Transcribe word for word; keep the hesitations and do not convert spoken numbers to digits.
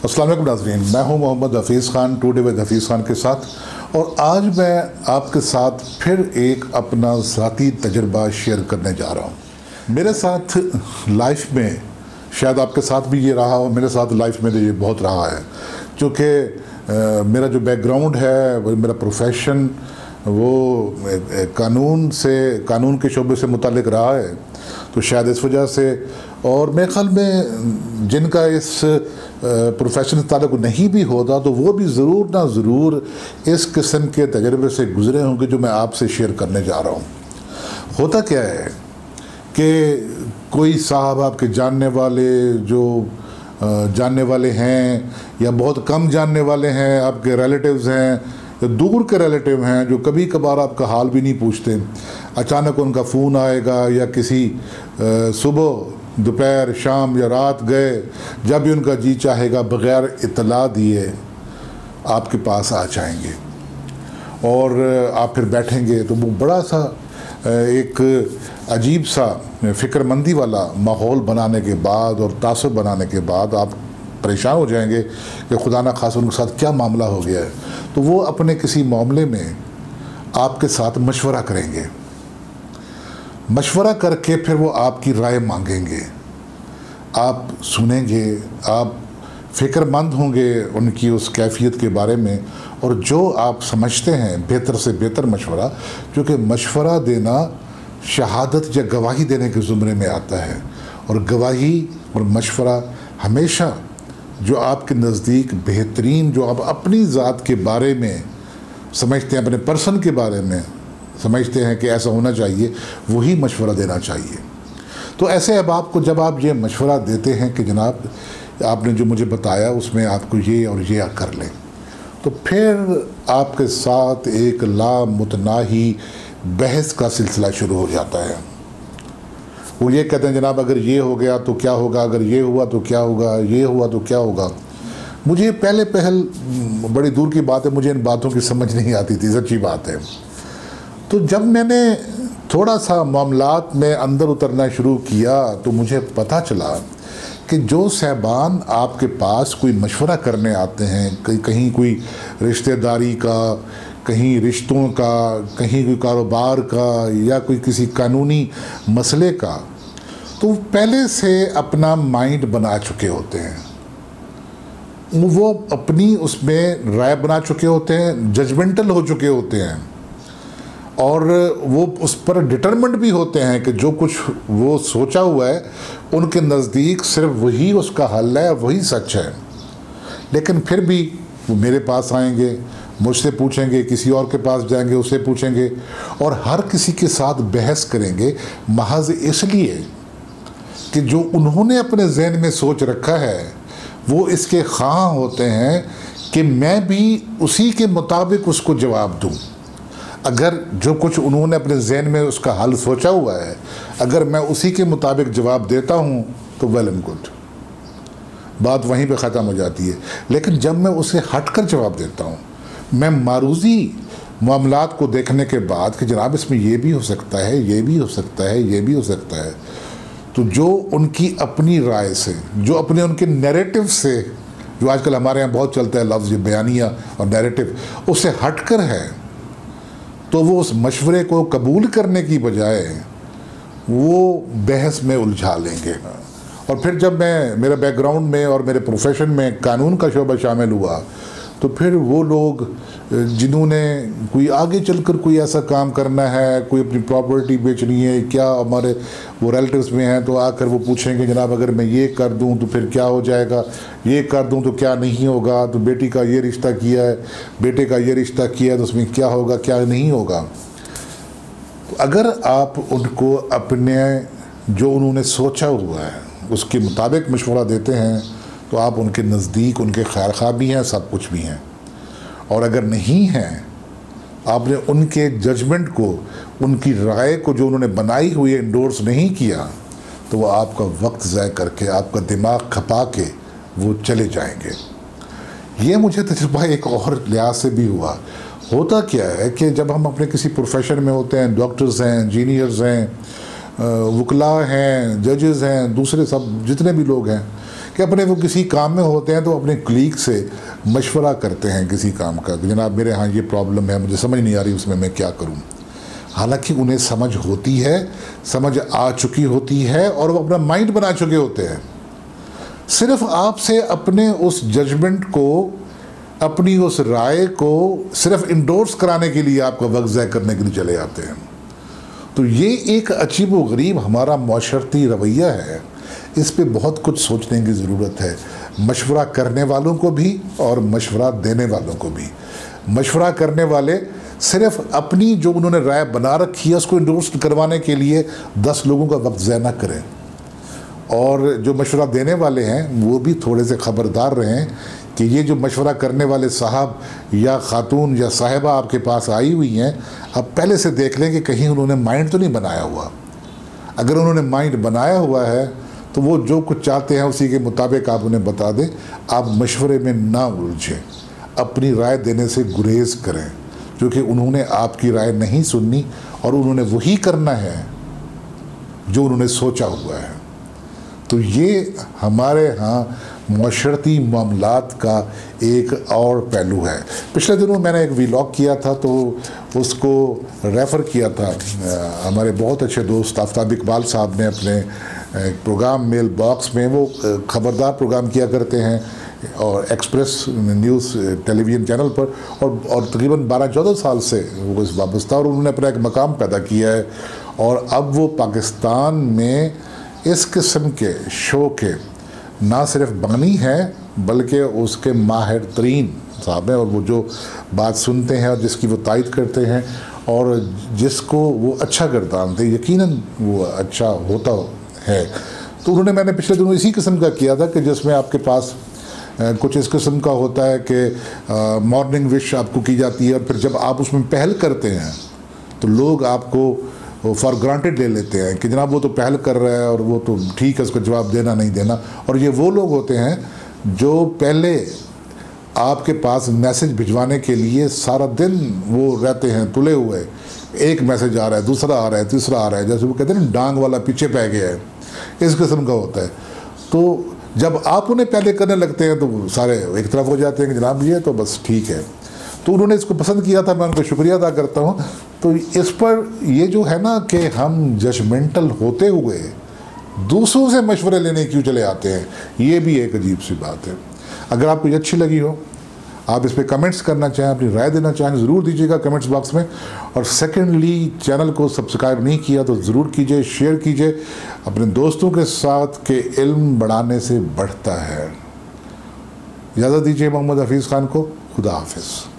अस्सलाम वालेकुम नाज़रीन, मैं हूं मोहम्मद हफीज़ ख़ान टुडे विद हफीज़ ख़ान के साथ। और आज मैं आपके साथ फिर एक अपना ज़ाती तजुर्बा शेयर करने जा रहा हूं। मेरे साथ लाइफ में, शायद आपके साथ भी ये रहा हो, मेरे साथ लाइफ में तो ये बहुत रहा है, क्योंकि मेरा जो बैकग्राउंड है, वो मेरा प्रोफेशन वो कानून से कानून के शोबे से मुताल्लिक़ रहा है। तो शायद इस वजह से, और मेरे ख्याल में जिनका इस प्रोफेशन से ताल्लुक़ नहीं भी होता तो वो भी ज़रूर ना ज़रूर इस किस्म के तजर्बे से गुज़रे होंगे जो मैं आपसे शेयर करने जा रहा हूँ। होता क्या है कि कोई साहब आपके जानने वाले, जो जानने वाले हैं या बहुत कम जानने वाले हैं, आपके रिलेटिव्स हैं या दूर के रिलेटिव हैं, जो कभी कभार आपका हाल भी नहीं पूछते, अचानक उनका फ़ोन आएगा या किसी सुबह दोपहर शाम या रात गए, जब भी उनका जी चाहेगा बग़ैर इत्तला दिए आपके पास आ जाएंगे और आप फिर बैठेंगे। तो वो बड़ा सा एक अजीब सा फ़िक्रमंदी वाला माहौल बनाने के बाद और तासुब बनाने के बाद आप परेशान हो जाएंगे कि खुदा न खास उनके साथ क्या मामला हो गया है। तो वो अपने किसी मामले में आपके साथ मशवरा करेंगे, मशवरा करके फिर वो आपकी राय मांगेंगे, आप सुनेंगे, आप फ़िक्रमंद होंगे उनकी उस कैफियत के बारे में, और जो आप समझते हैं बेहतर से बेहतर मशवरा, क्योंकि मशवरा देना शहादत या गवाही देने के ज़ुमरे में आता है। और गवाही और मशवरा हमेशा जो आपके नज़दीक बेहतरीन, जो आप अपनी ज़ात के बारे में समझते हैं, अपने पर्सन के बारे में समझते हैं कि ऐसा होना चाहिए, वही मशवरा देना चाहिए। तो ऐसे अब आपको, जब आप ये मशवरा देते हैं कि जनाब आपने जो मुझे बताया उसमें आपको ये और ये कर लें, तो फिर आपके साथ एक लामुतनाही बहस का सिलसिला शुरू हो जाता है। वो ये कहते हैं जनाब अगर ये हो गया तो क्या होगा, अगर ये हुआ तो क्या होगा, ये हुआ तो क्या होगा। मुझे पहले पहल बड़ी दूर की बात है, मुझे इन बातों की समझ नहीं आती थी, सच्ची बात है। तो जब मैंने थोड़ा सा मामलात में अंदर उतरना शुरू किया तो मुझे पता चला कि जो साहबान आपके पास कोई मशवरा करने आते हैं, कहीं कहीं कोई रिश्तेदारी का, कहीं रिश्तों का, कहीं कोई कारोबार का या कोई किसी कानूनी मसले का, तो पहले से अपना माइंड बना चुके होते हैं, वो अपनी उसमें राय बना चुके होते हैं, जजमेंटल हो चुके होते हैं, और वो उस पर डिटरमिन्ड भी होते हैं कि जो कुछ वो सोचा हुआ है उनके नज़दीक सिर्फ वही उसका हल है, वही सच है। लेकिन फिर भी वो मेरे पास आएंगे, मुझसे पूछेंगे, किसी और के पास जाएंगे, उससे पूछेंगे, और हर किसी के साथ बहस करेंगे महज इसलिए कि जो उन्होंने अपने जहन में सोच रखा है वो इसके ख़्वाह होते हैं कि मैं भी उसी के मुताबिक उसको जवाब दूँ। अगर जो कुछ उन्होंने अपने जहन में उसका हल सोचा हुआ है, अगर मैं उसी के मुताबिक जवाब देता हूँ तो वेल एंड गुड, बात वहीं पे ख़त्म हो जाती है। लेकिन जब मैं उसे हटकर जवाब देता हूँ, मैं मारूजी मामलात को देखने के बाद कि जनाब इसमें ये भी हो सकता है, ये भी हो सकता है, ये भी हो सकता है, तो जो उनकी अपनी राय से, जो अपने उनके नैरेटिव से, जो आजकल हमारे यहाँ बहुत चलता है लफ्ज़ बयानिया और नैरेटिव, उससे हटकर है, तो वो उस मशवरे को कबूल करने की बजाय वो बहस में उलझा लेंगे। और फिर जब मैं, मेरे बैकग्राउंड में और मेरे प्रोफेशन में कानून का शोबा शामिल हुआ, तो फिर वो लोग जिन्होंने कोई आगे चलकर कोई ऐसा काम करना है, कोई अपनी प्रॉपर्टी बेचनी है, क्या हमारे वो रिलेटिव्स में हैं, तो आकर वो पूछेंगे जनाब अगर मैं ये कर दूं तो फिर क्या हो जाएगा, ये कर दूं तो क्या नहीं होगा, तो बेटी का ये रिश्ता किया है, बेटे का ये रिश्ता किया है, तो उसमें क्या होगा, क्या नहीं होगा। तो अगर आप उनको अपने जो उन्होंने सोचा हुआ है उसके मुताबिक मशवरा देते हैं तो आप उनके नज़दीक उनके खैर खा भी हैं, सब कुछ भी हैं। और अगर नहीं हैं, आपने उनके जजमेंट को, उनकी राय को जो उन्होंने बनाई हुई है इंडोर्स नहीं किया, तो वो आपका वक्त ज़ाय करके, आपका दिमाग खपा के वो चले जाएंगे। ये मुझे तजुर्बा एक और लिहाज से भी हुआ। होता क्या है कि जब हम अपने किसी प्रोफेशन में होते हैं, डॉक्टर्स हैं, इंजीनियर्स हैं, वकला हैं, जजेस हैं, दूसरे सब जितने भी लोग हैं, कि अपने वो किसी काम में होते हैं तो अपने क्लीग से मशवरा करते हैं किसी काम का कि जनाब मेरे यहाँ ये प्रॉब्लम है, मुझे समझ नहीं आ रही उसमें मैं क्या करूँ। हालांकि उन्हें समझ होती है, समझ आ चुकी होती है और वो अपना माइंड बना चुके होते हैं। सिर्फ आपसे अपने उस जजमेंट को, अपनी उस राय को सिर्फ इंडोर्स कराने के लिए आपका वक्त ज़ाय करने के लिए चले आते हैं। तो ये एक अजीब व गरीब हमारा माशरती रवैया है। इस पे बहुत कुछ सोचने की ज़रूरत है, मशवरा करने वालों को भी और मशवरा देने वालों को भी। मशवरा करने वाले सिर्फ अपनी जो उन्होंने राय बना रखी है उसको इंडोर्स करवाने के लिए दस लोगों का वक्त ज़ाय ना करें, और जो मशवरा देने वाले हैं वो भी थोड़े से ख़बरदार रहें कि ये जो मशवरा करने वाले साहब या ख़ातून या साहिबा आपके पास आई हुई हैं, अब पहले से देख लें कि कहीं उन्होंने माइंड तो नहीं बनाया हुआ। अगर उन्होंने माइंड बनाया हुआ है तो वो जो कुछ चाहते हैं उसी के मुताबिक आप उन्हें बता दें। आप मशवरे में ना उलझें, अपनी राय देने से गुरेज करें, क्योंकि उन्होंने आपकी राय नहीं सुननी और उन्होंने वही करना है जो उन्होंने सोचा हुआ है। तो ये हमारे यहाँ माशरती मामलात का एक और पहलू है। पिछले दिनों मैंने एक व्लॉग किया था तो उसको रेफ़र किया था हमारे बहुत अच्छे दोस्त आफ्ताब इकबाल साहब ने अपने प्रोग्राम मेल बॉक्स में। वो ख़बरदार प्रोग्राम किया करते हैं और एक्सप्रेस न्यूज़ टेलीविज़न चैनल पर, और और तकरीबन बारह चौदह साल से वो इस वाबस्ता, और उन्होंने अपना एक मकाम पैदा किया है। और अब वो पाकिस्तान में इस किस्म के शो के ना सिर्फ बानी हैं बल्कि उसके माहिर तरीन साहब हैं, और वो जो बात सुनते हैं और जिसकी वो तायद करते हैं और जिसको वो अच्छा गर्दानते हैं, यकीनन वो अच्छा होता है। तो उन्होंने, मैंने पिछले दिनों इसी किस्म का किया था कि जिसमें आपके पास कुछ इस किस्म का होता है कि मॉर्निंग विश आपको की जाती है, और फिर जब आप उसमें पहल करते हैं तो लोग आपको फॉर ग्रांटेड ले लेते हैं कि जनाब वो तो पहल कर रहा है और वो तो ठीक है, उसको जवाब देना नहीं देना। और ये वो लोग होते हैं जो पहले आपके पास मैसेज भिजवाने के लिए सारा दिन वो रहते हैं तुले हुए, एक मैसेज आ रहा है, दूसरा आ रहा है, तीसरा आ रहा है, जैसे वो कहते हैं ना डांग वाला पीछे पै गया है, इस किस्म का होता है। तो जब आप उन्हें पहले करने लगते हैं तो सारे एक तरफ हो जाते हैं कि जनाब ये तो बस ठीक है। तो उन्होंने इसको पसंद किया था, मैं उनको शुक्रिया अदा करता हूँ। तो इस पर ये जो है ना कि हम जजमेंटल होते हुए दूसरों से मशवरे लेने क्यों चले आते हैं, ये भी एक अजीब सी बात है। अगर आपको ये अच्छी लगी हो, आप इस पर कमेंट्स करना चाहें, अपनी राय देना चाहें, ज़रूर दीजिएगा कमेंट्स बॉक्स में। और सेकेंडली, चैनल को सब्सक्राइब नहीं किया तो ज़रूर कीजिए, शेयर कीजिए अपने दोस्तों के साथ कि इल्म बढ़ाने से बढ़ता है। इजाज़त दीजिए मोहम्मद हफीज़ खान को। खुदा हाफिज़।